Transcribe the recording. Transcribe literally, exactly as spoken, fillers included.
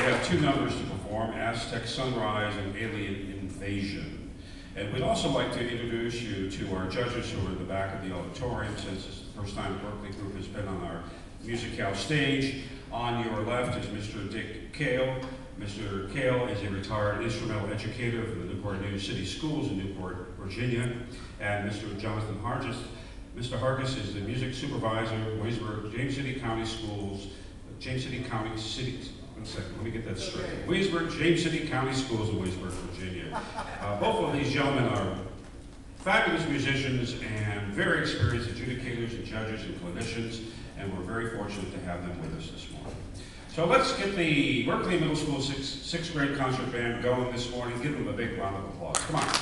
have two numbers to perform, Aztec Sunrise and Alien Invasion. And we'd also like to introduce you to our judges who are in the back of the auditorium, since it's the first time the Berkeley group has been on our Musical stage. On your left is Mister Dick Kale. Mister Kale is a retired instrumental educator from the Newport News City Schools in Newport, Virginia. And Mister Jonathan Hargis. Mister Hargis is the music supervisor, Williamsburg, James City County Schools, James City County City, one second, let me get that straight. Williamsburg, James City County Schools in Williamsburg, Virginia. Uh, both of these gentlemen are fabulous musicians and very experienced adjudicators and judges and clinicians, and we're very fortunate to have them with us this morning. So let's get the Berkeley Middle School sixth, sixth grade concert band going this morning. Give them a big round of applause. Come on.